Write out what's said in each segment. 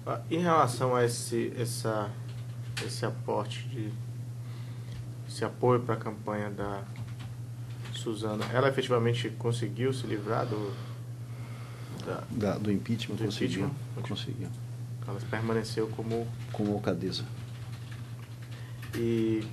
Em relação a esse aporte esse apoio para a campanha da Suzana, ela efetivamente conseguiu se livrar do impeachment? do Conseguiu. impeachment? Conseguiu. Ela permaneceu Como alcadesa. E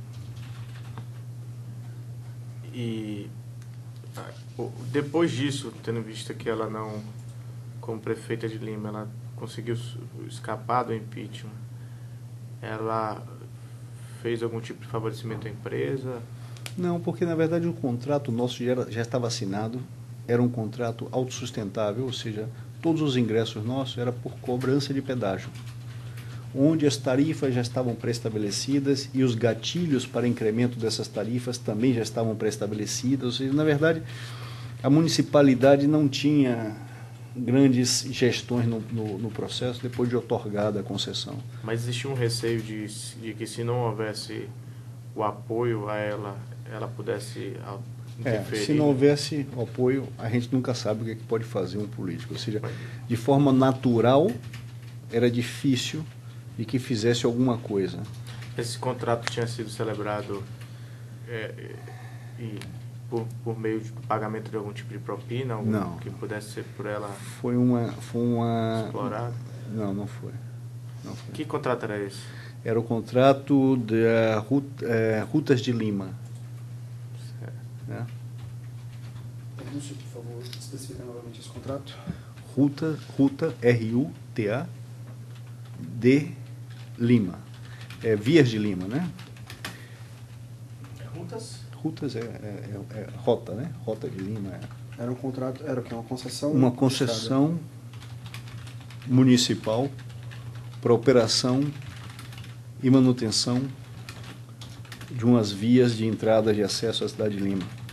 depois disso, tendo visto que ela não, como prefeita de Lima, ela conseguiu escapar do impeachment, ela fez algum tipo de favorecimento à empresa? Não, porque na verdade o contrato nosso já estava assinado, era um contrato autossustentável, ou seja, todos os ingressos nossos eram por cobrança de pedágio, onde as tarifas já estavam pré-estabelecidas e os gatilhos para incremento dessas tarifas também já estavam pré-estabelecidos, ou seja, na verdade a municipalidade não tinha grandes gestões no processo depois de otorgada a concessão. Mas existia um receio de que se não houvesse o apoio a ela pudesse interferir? Se não houvesse o apoio, a gente nunca sabe o que pode fazer um político. Ou seja, de forma natural, era difícil de que fizesse alguma coisa. Esse contrato tinha sido celebrado por meio de pagamento de algum tipo de propina? Não. Que pudesse ser por ela Foi uma explorada? Não foi. Que contrato era esse? Era o contrato da Rutas de Lima. Certo. Né? Por favor, especificar novamente esse contrato. Ruta, RUTA, de Lima. Vias de Lima, né? Rutas? Rutas rota, né? Rota de Lima. Era um contrato, era o quê? Uma concessão? Uma concessão municipal para operação e manutenção de umas vias de entrada e acesso à cidade de Lima.